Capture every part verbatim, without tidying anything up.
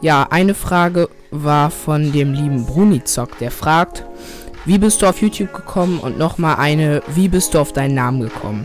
Ja, eine Frage war von dem lieben Brunizock, der fragt, wie bist du auf YouTube gekommen? Und nochmal eine, wie bist du auf deinen Namen gekommen?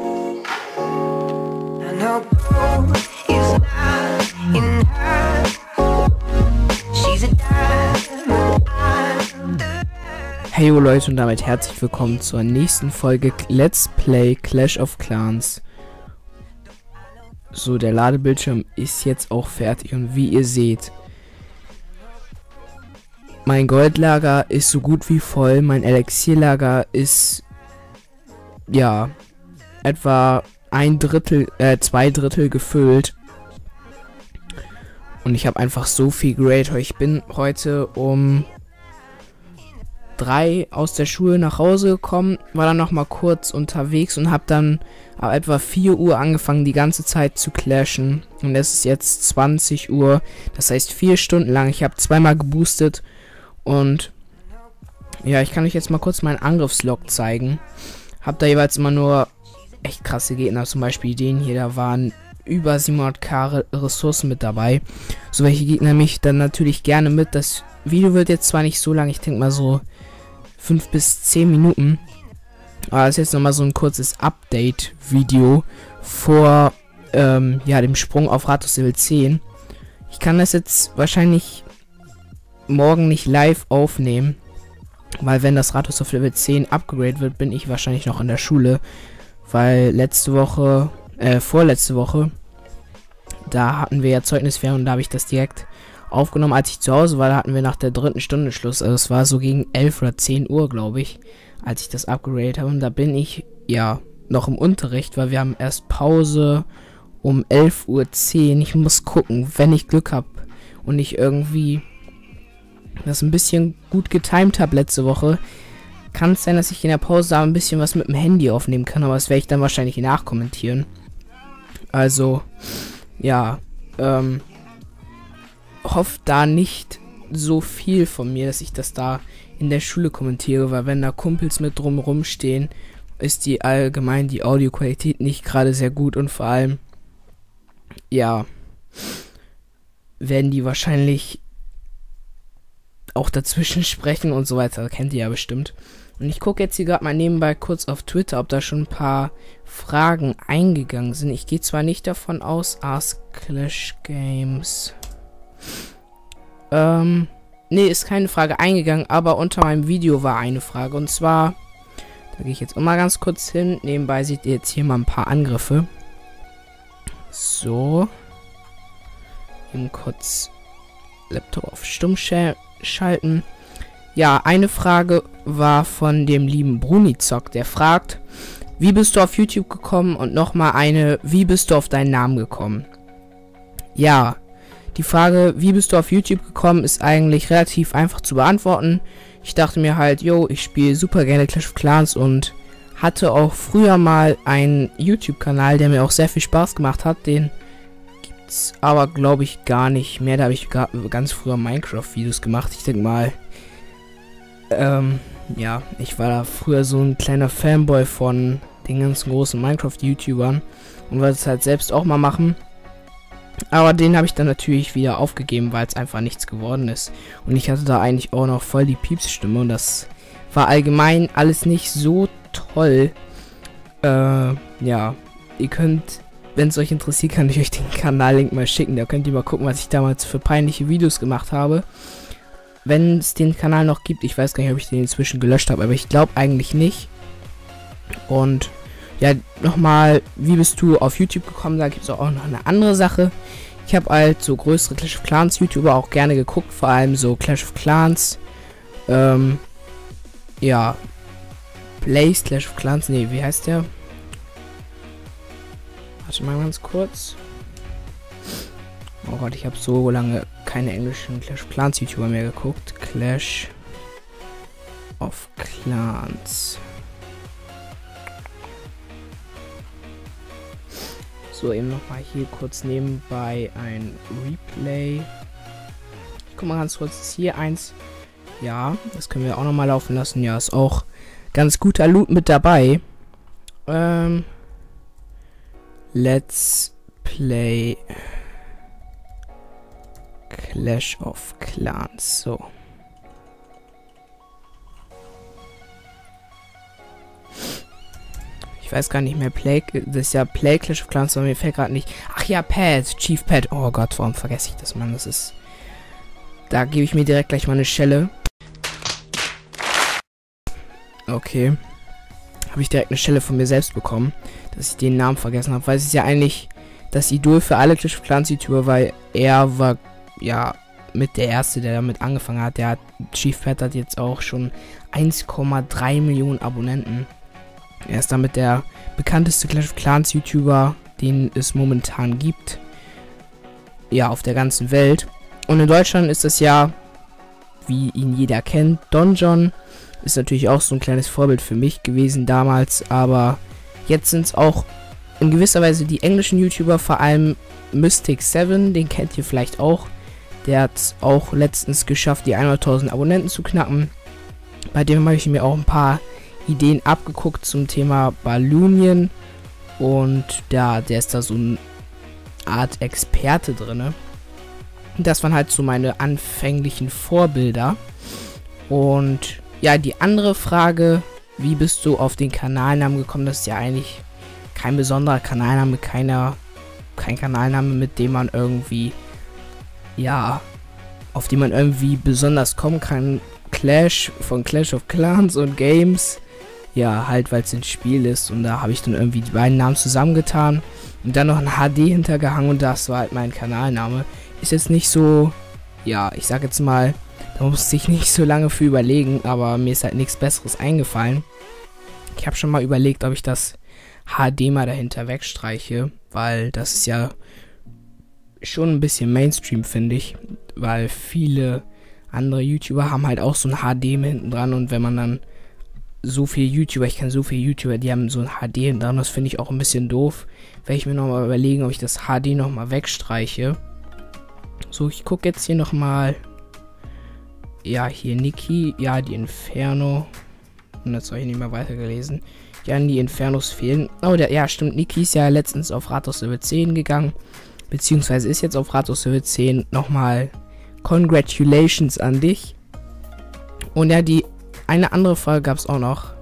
Hey yo Leute und damit herzlich willkommen zur nächsten Folge Let's Play Clash of Clans. So, der Ladebildschirm ist jetzt auch fertig und wie ihr seht, mein Goldlager ist so gut wie voll, mein Elixierlager ist, ja, etwa ein Drittel, äh, zwei Drittel gefüllt. Und ich habe einfach so viel Grade. Ich bin heute um drei aus der Schule nach Hause gekommen, war dann noch mal kurz unterwegs und habe dann ab etwa vier Uhr angefangen, die ganze Zeit zu clashen. Und es ist jetzt zwanzig Uhr, das heißt vier Stunden lang. Ich habe zweimal geboostet und ja, ich kann euch jetzt mal kurz meinen Angriffslog zeigen. Hab da jeweils immer nur echt krasse Gegner, zum Beispiel den hier, da waren über siebenhundert Ressourcen mit dabei. So welche Gegner nehme ich dann natürlich gerne mit. Das Video wird jetzt zwar nicht so lang, ich denke mal so fünf bis zehn Minuten. Aber das ist jetzt nochmal so ein kurzes Update-Video vor ähm, ja, dem Sprung auf Rathaus Level zehn. Ich kann das jetzt wahrscheinlich morgen nicht live aufnehmen, weil wenn das Rathaus auf Level zehn upgradet wird, bin ich wahrscheinlich noch in der Schule. Weil letzte Woche, äh, vorletzte Woche, da hatten wir ja Zeugnisferien und da habe ich das direkt aufgenommen, als ich zu Hause war. Da hatten wir nach der dritten Stunde Schluss. Also es war so gegen elf oder zehn Uhr, glaube ich, als ich das upgradet habe. Und da bin ich, ja, noch im Unterricht, weil wir haben erst Pause um elf Uhr zehn. Ich muss gucken, wenn ich Glück habe und ich irgendwie das ein bisschen gut getimed habe letzte Woche, kann es sein, dass ich in der Pause da ein bisschen was mit dem Handy aufnehmen kann, aber das werde ich dann wahrscheinlich nachkommentieren. Also, ja, ähm, hofft da nicht so viel von mir, dass ich das da in der Schule kommentiere, weil wenn da Kumpels mit drumherum stehen, ist die allgemein die Audioqualität nicht gerade sehr gut und vor allem, ja, werden die wahrscheinlich auch dazwischen sprechen und so weiter, kennt ihr ja bestimmt. Und ich gucke jetzt hier gerade mal nebenbei kurz auf Twitter, ob da schon ein paar Fragen eingegangen sind. Ich gehe zwar nicht davon aus, Ask Clash Games. Ähm, nee, ist keine Frage eingegangen, aber unter meinem Video war eine Frage. Und zwar, da gehe ich jetzt immer ganz kurz hin. Nebenbei seht ihr jetzt hier mal ein paar Angriffe. So. Eben kurz Laptop auf Stumm schalten. Ja, eine Frage war von dem lieben Brunizock, der fragt, wie bist du auf YouTube gekommen? Und nochmal eine, wie bist du auf deinen Namen gekommen? Ja, die Frage, wie bist du auf YouTube gekommen, ist eigentlich relativ einfach zu beantworten. Ich dachte mir halt, yo, ich spiele super gerne Clash of Clans und hatte auch früher mal einen YouTube-Kanal, der mir auch sehr viel Spaß gemacht hat. Den gibt's aber, glaube ich, gar nicht mehr. Da habe ich ganz früher Minecraft-Videos gemacht. Ich denke mal, ähm, ja, ich war da früher so ein kleiner Fanboy von den ganzen großen Minecraft-YouTubern und wollte es halt selbst auch mal machen. Aber den habe ich dann natürlich wieder aufgegeben, weil es einfach nichts geworden ist. Und ich hatte da eigentlich auch noch voll die Piepsstimme und das war allgemein alles nicht so toll. Äh, ja, ihr könnt, wenn es euch interessiert, kann ich euch den Kanal-Link mal schicken. Da könnt ihr mal gucken, was ich damals für peinliche Videos gemacht habe. Wenn es den Kanal noch gibt, ich weiß gar nicht, ob ich den inzwischen gelöscht habe, aber ich glaube eigentlich nicht. Und ja, nochmal, wie bist du auf YouTube gekommen? Da gibt es auch noch eine andere Sache. Ich habe halt so größere Clash of Clans YouTuber auch gerne geguckt, vor allem so Clash of Clans. Ähm, ja, Blaze, Clash of Clans, nee, wie heißt der? Warte mal ganz kurz. Oh Gott, ich habe so lange keine englischen Clash of Clans YouTuber mehr geguckt. Clash of Clans. So, eben nochmal hier kurz nebenbei ein Replay. Ich guck mal ganz kurz, ist hier eins. Ja, das können wir auch nochmal laufen lassen. Ja, ist auch ganz guter Loot mit dabei. Ähm, let's play Clash of Clans. So. Ich weiß gar nicht mehr, Play, das ist ja Play Clash of Clans, aber mir fällt gerade nicht. Ach ja, Pad, Chief Pad. Oh Gott, warum vergesse ich das, Mann? Das ist. Da gebe ich mir direkt gleich mal eine Schelle. Okay. Habe ich direkt eine Schelle von mir selbst bekommen, dass ich den Namen vergessen habe, weil es ist ja eigentlich das Idol für alle Clash of Clans YouTuber, weil er war ja mit der erste, der damit angefangen hat. Der hat, Chief Pad hat jetzt auch schon eins Komma drei Millionen Abonnenten. Er ist damit der bekannteste Clash of Clans YouTuber, den es momentan gibt. Ja, auf der ganzen Welt. Und in Deutschland ist das ja, wie ihn jeder kennt, Don Jon. Ist natürlich auch so ein kleines Vorbild für mich gewesen damals. Aber jetzt sind es auch in gewisser Weise die englischen YouTuber, vor allem Mystic seven, den kennt ihr vielleicht auch. Der hat auch letztens geschafft, die hunderttausend Abonnenten zu knacken. Bei dem habe ich mir auch ein paar Ideen abgeguckt zum Thema Balloonien. Und ja, der ist da so eine Art Experte drin. Das waren halt so meine anfänglichen Vorbilder. Und ja, die andere Frage, wie bist du auf den Kanalnamen gekommen? Das ist ja eigentlich kein besonderer Kanalname, keiner, kein Kanalname, mit dem man irgendwie, ja, auf den man irgendwie besonders kommen kann. Clash von Clash of Clans und Games. Ja, halt, weil es ein Spiel ist. Und da habe ich dann irgendwie die beiden Namen zusammengetan. Und dann noch ein H D hintergehangen. Und das war halt mein Kanalname. Ist jetzt nicht so, ja, ich sag jetzt mal, da musste ich nicht so lange für überlegen. Aber mir ist halt nichts Besseres eingefallen. Ich habe schon mal überlegt, ob ich das H D mal dahinter wegstreiche. Weil das ist ja schon ein bisschen Mainstream, finde ich. Weil viele andere YouTuber haben halt auch so ein H D hinten dran. Und wenn man dann so viele YouTuber, ich kenne so viele YouTuber, die haben so ein H D dran, das finde ich auch ein bisschen doof. Werde ich mir nochmal überlegen, ob ich das H D nochmal wegstreiche. So, ich gucke jetzt hier nochmal. Ja, hier Niki, ja, die Inferno. Und jetzt habe ich nicht mehr weitergelesen. Ja, die Infernos fehlen. Oh, der, ja, stimmt, Niki ist ja letztens auf Rathaus Level zehn gegangen. Beziehungsweise ist jetzt auf Rathaus Level zehn. Nochmal Congratulations an dich. Und ja, die eine andere Frage gab es auch noch.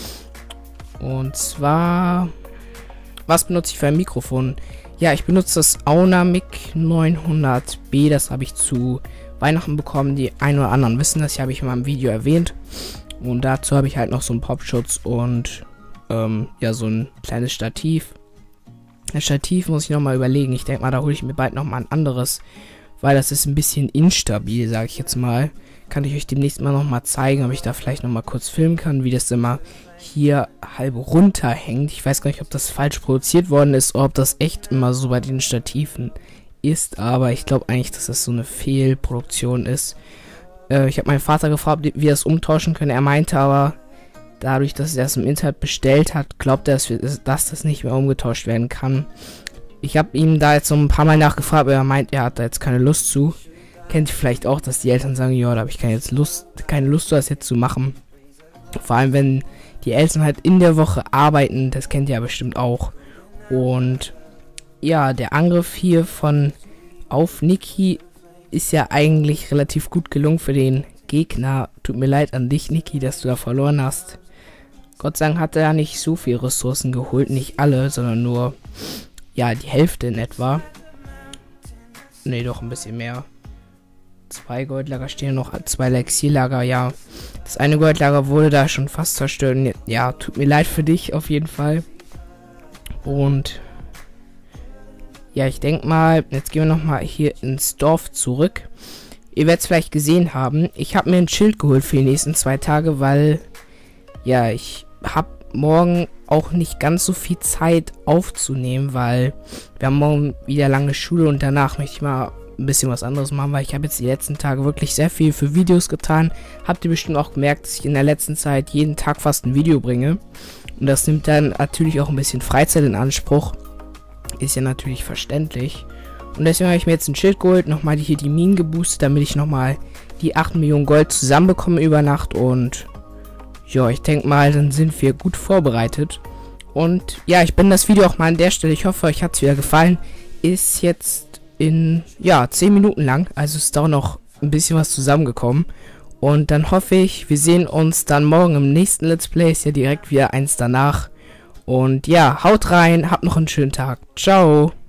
Und zwar, was benutze ich für ein Mikrofon? Ja, ich benutze das Aunamic neunhundert B. Das habe ich zu Weihnachten bekommen. Die ein oder anderen wissen das, habe ich in meinem Video erwähnt. Und dazu habe ich halt noch so einen Popschutz und ähm, ja, so ein kleines Stativ. Das Stativ muss ich nochmal überlegen. Ich denke mal, da hole ich mir bald nochmal ein anderes, weil das ist ein bisschen instabil, sage ich jetzt mal. Kann ich euch demnächst mal nochmal zeigen, ob ich da vielleicht nochmal kurz filmen kann, wie das immer hier halb runterhängt. Ich weiß gar nicht, ob das falsch produziert worden ist oder ob das echt immer so bei den Stativen ist, aber ich glaube eigentlich, dass das so eine Fehlproduktion ist. Äh, ich habe meinen Vater gefragt, wie er es umtauschen können. Er meinte aber, dadurch, dass er es im Internet bestellt hat, glaubt er, dass, wir, dass das nicht mehr umgetauscht werden kann. Ich habe ihm da jetzt so ein paar Mal nachgefragt, aber er meint, er hat da jetzt keine Lust zu. Kennt ihr vielleicht auch, dass die Eltern sagen, ja, da habe ich keine, jetzt Lust, keine Lust, das jetzt zu machen. Vor allem, wenn die Eltern halt in der Woche arbeiten, das kennt ihr ja bestimmt auch. Und ja, der Angriff hier von auf Niki ist ja eigentlich relativ gut gelungen für den Gegner. Tut mir leid an dich, Niki, dass du da verloren hast. Gott sei Dank hat er ja nicht so viele Ressourcen geholt, nicht alle, sondern nur, ja, die Hälfte in etwa. Ne, doch ein bisschen mehr. Zwei Goldlager stehen noch, zwei Elixierlager, ja. Das eine Goldlager wurde da schon fast zerstört. Ja, tut mir leid für dich auf jeden Fall. Und ja, ich denke mal, jetzt gehen wir nochmal hier ins Dorf zurück. Ihr werdet es vielleicht gesehen haben. Ich habe mir ein Schild geholt für die nächsten zwei Tage, weil ja, ich habe morgen auch nicht ganz so viel Zeit aufzunehmen, weil wir haben morgen wieder lange Schule und danach möchte ich mal ein bisschen was anderes machen, weil ich habe jetzt die letzten Tage wirklich sehr viel für Videos getan. Habt ihr bestimmt auch gemerkt, dass ich in der letzten Zeit jeden Tag fast ein Video bringe. Und das nimmt dann natürlich auch ein bisschen Freizeit in Anspruch. Ist ja natürlich verständlich. Und deswegen habe ich mir jetzt ein Schild geholt, nochmal hier die Minen geboostet, damit ich nochmal die acht Millionen Gold zusammenbekomme über Nacht. Und ja, ich denke mal, dann sind wir gut vorbereitet. Und ja, ich bin das Video auch mal an der Stelle. Ich hoffe, euch hat es wieder gefallen. Ist jetzt in, ja, zehn Minuten lang. Also ist da noch ein bisschen was zusammengekommen. Und dann hoffe ich, wir sehen uns dann morgen im nächsten Let's Play. Ist ja direkt wieder eins danach. Und ja, haut rein, habt noch einen schönen Tag. Ciao.